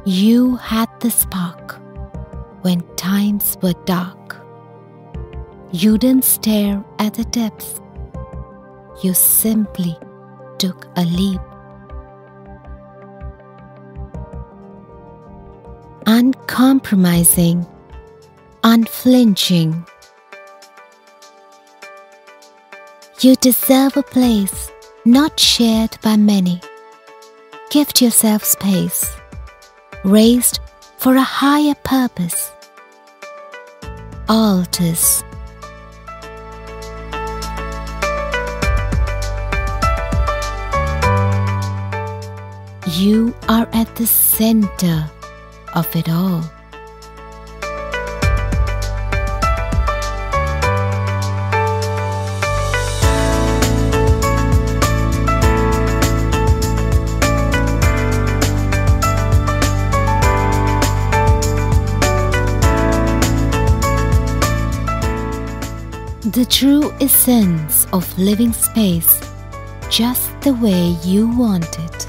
You had the spark when times were dark. You didn't stare at the depths. You simply took a leap. Uncompromising, unflinching. You deserve a place not shared by many. Gift yourself space, raised for a higher purpose. Altus. You are at the center of it all. The true essence of living space just the way you want it.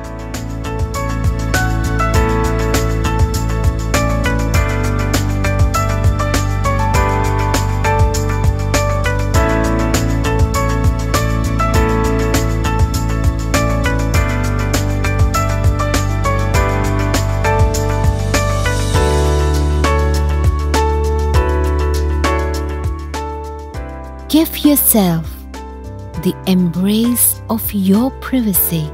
Give yourself the embrace of your privacy.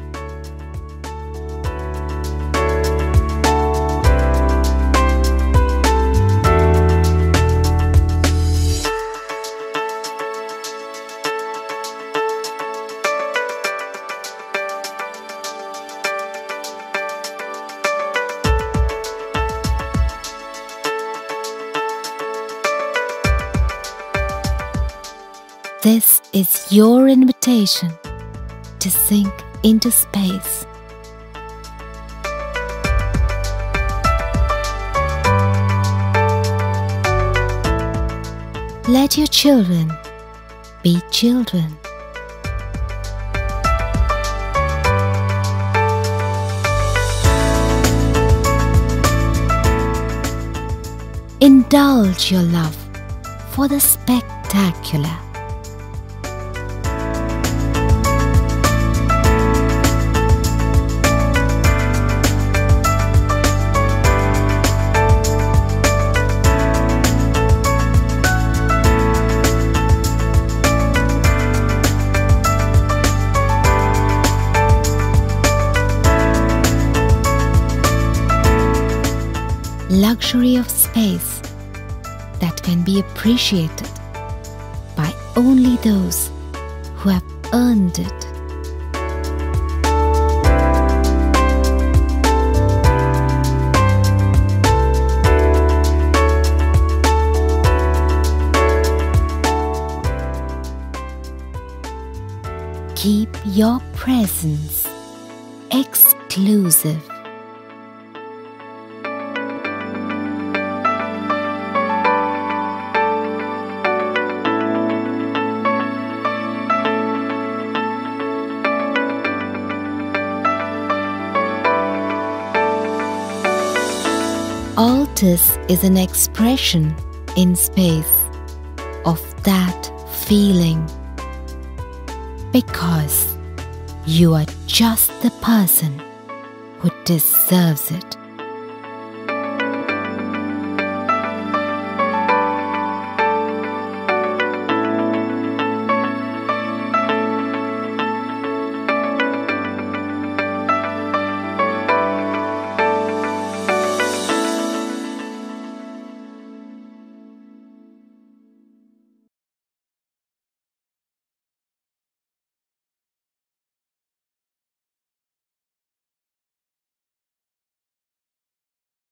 This is your invitation to sink into space. Let your children be children. Indulge your love for the spectacular. Luxury of space that can be appreciated by only those who have earned it. Keep your presence exclusive. Altus is an expression in space of that feeling, because you are just the person who deserves it.